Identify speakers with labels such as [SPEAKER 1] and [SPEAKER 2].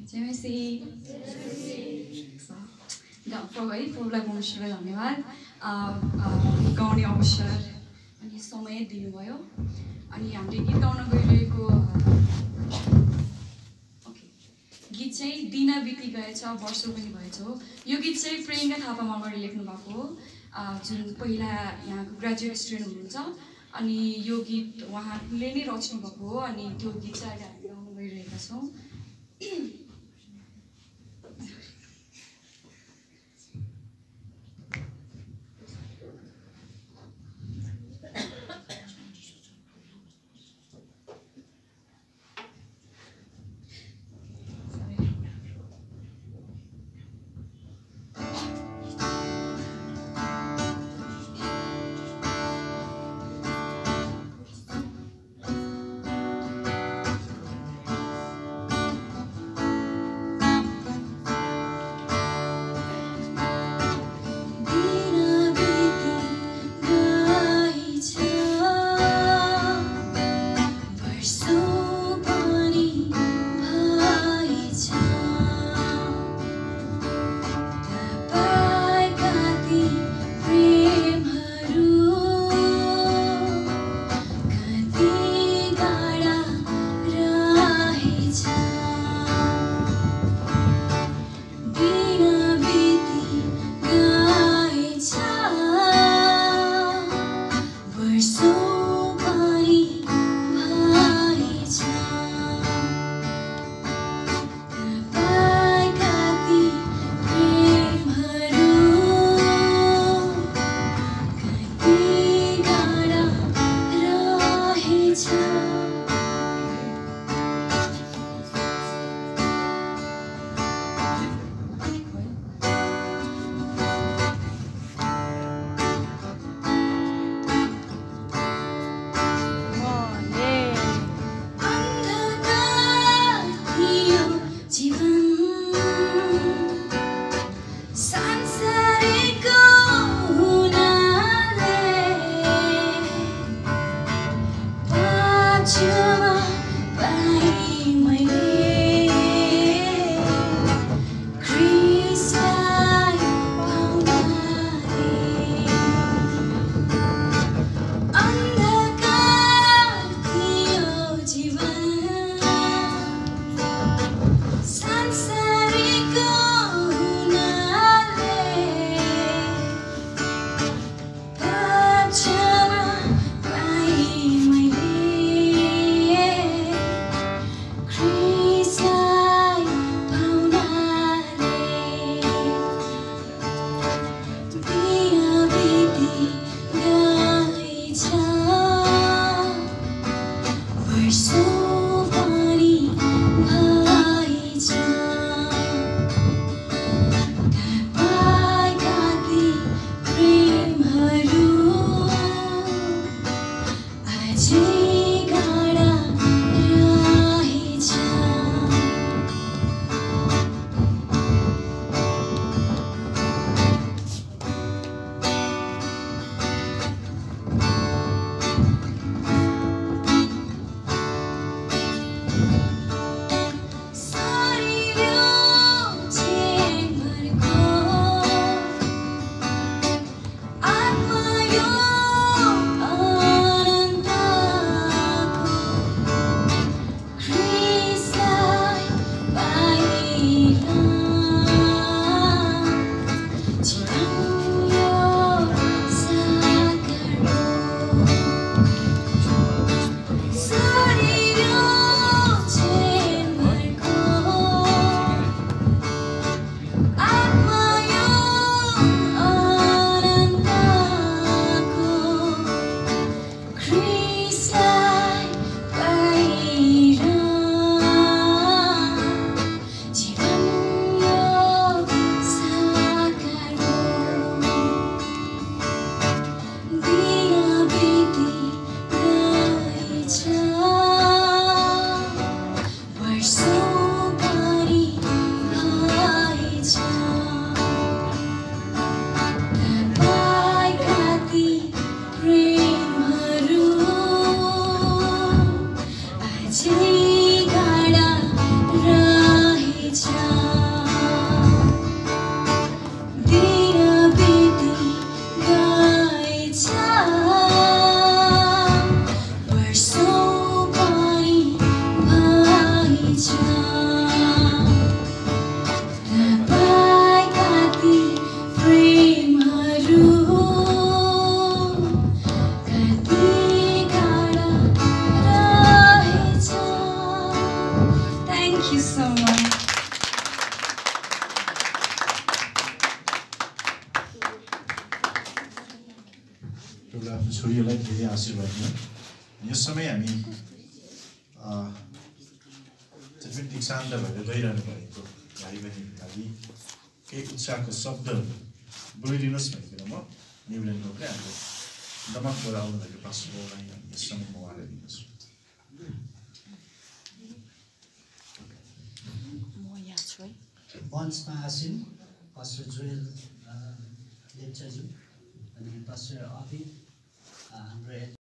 [SPEAKER 1] जेमेसी प्रभुलाई परमेश्वरलाई धन्यवाद गाउने अवसर अनि समय दिनुभयो अनि हामीले गीत गाउन गइरहेको गीत चाहिँ दिन बिति गएछ वर्ष पनि भएछ हो। यो गीत चाहिँ प्रियङ्का थापा मगरले लेख्नु भएको हो जुन पहिला यहाँको ग्रेजुएट स्टुडेन्ट हुनुहुन्छ अनि यो गीत उहाँले नै रच्नु भएको हो अनि त्यो गीत चाहिँ अहिले हामी गाउन गइरहेका छौँ।
[SPEAKER 2] एउटा आफ्नो छोरीलाई धेरै आशीर्वाद दियौँ। यस समय हामी चाहिँ दीक्षान्त भएर गइरहनु भएको भाइ बहिनीको लागि केही उत्साहको शब्द बोलिदिनुहोस् भनेर म न्युल्यान्डको पनि हाम्रो दमकबाट आउनु भएको पास्टरलाई यस समयमा उहाँलाई दिनुहोस्।
[SPEAKER 3] मञ्चमा आसिन पास्टर जोएल लेप्चाज्यू अनि पास्टर अभिन हाम्रो